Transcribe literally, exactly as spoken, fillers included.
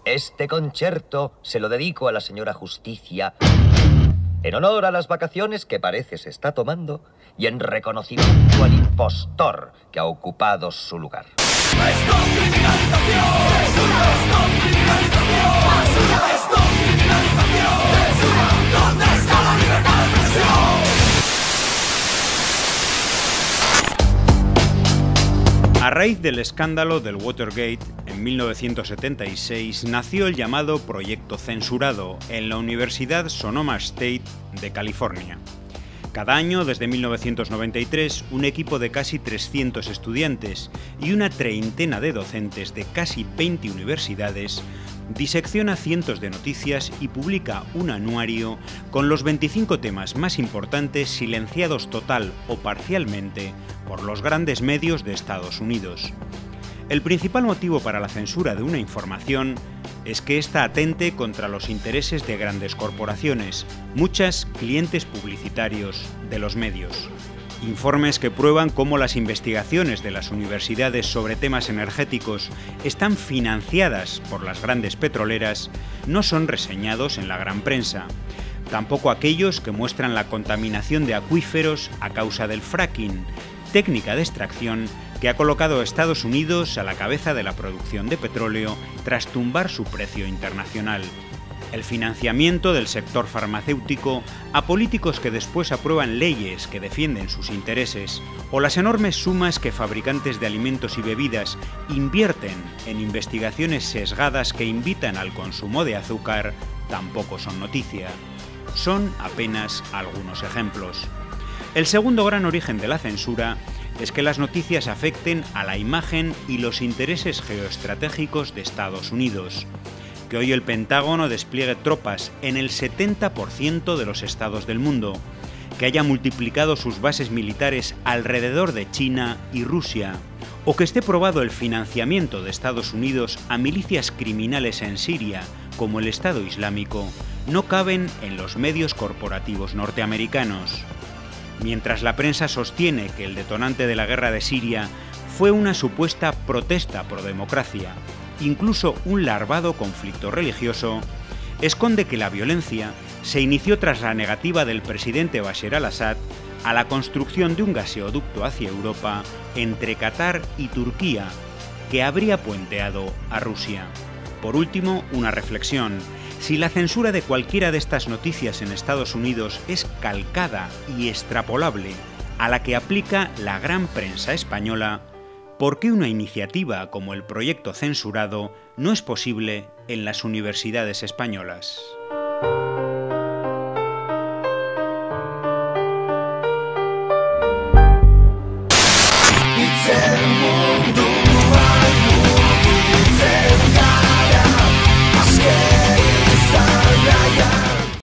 Este concierto se lo dedico a la señora Justicia en honor a las vacaciones que parece se está tomando y en reconocimiento al impostor que ha ocupado su lugar. ¡Esto criminalización! ¡Censura! ¡Esto criminalización! ¡Basura! ¡Esto criminalización! ¡Censura! ¿Dónde está la libertad de expresión? A raíz del escándalo del Watergate, en mil novecientos setenta y seis nació el llamado Proyecto Censurado en la Universidad Sonoma State de California. Cada año, desde mil novecientos noventa y tres, un equipo de casi trescientos estudiantes y una treintena de docentes de casi veinte universidades disecciona cientos de noticias y publica un anuario con los veinticinco temas más importantes silenciados total o parcialmente por los grandes medios de Estados Unidos. El principal motivo para la censura de una información es que ésta atente contra los intereses de grandes corporaciones, muchas clientes publicitarios de los medios. Informes que prueban cómo las investigaciones de las universidades sobre temas energéticos están financiadas por las grandes petroleras no son reseñados en la gran prensa. Tampoco aquellos que muestran la contaminación de acuíferos a causa del fracking, técnica de extracción que ha colocado a Estados Unidos a la cabeza de la producción de petróleo tras tumbar su precio internacional. El financiamiento del sector farmacéutico a políticos que después aprueban leyes que defienden sus intereses, o las enormes sumas que fabricantes de alimentos y bebidas invierten en investigaciones sesgadas que invitan al consumo de azúcar, tampoco son noticia. Son apenas algunos ejemplos. El segundo gran origen de la censura es que las noticias afecten a la imagen y los intereses geoestratégicos de Estados Unidos. Que hoy el Pentágono despliegue tropas en el setenta por ciento de los estados del mundo, que haya multiplicado sus bases militares alrededor de China y Rusia, o que esté probado el financiamiento de Estados Unidos a milicias criminales en Siria, como el Estado Islámico, no caben en los medios corporativos norteamericanos. Mientras la prensa sostiene que el detonante de la guerra de Siria fue una supuesta protesta pro democracia, incluso un larvado conflicto religioso, esconde que la violencia se inició tras la negativa del presidente Bashar al-Assad a la construcción de un gaseoducto hacia Europa entre Qatar y Turquía, que habría puenteado a Rusia. Por último, una reflexión. Si la censura de cualquiera de estas noticias en Estados Unidos es calcada y extrapolable a la que aplica la gran prensa española, ¿por qué una iniciativa como el Proyecto Censurado no es posible en las universidades españolas?